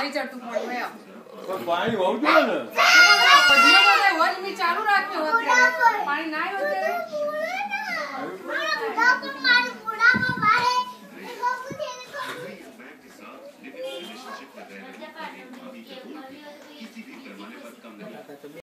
નહીં ચડતું પાણી ભાઈ પણ પાણી હોવું જોઈએ ને વજ ચાલુ રાખ્યો પાણી ના આવ્યો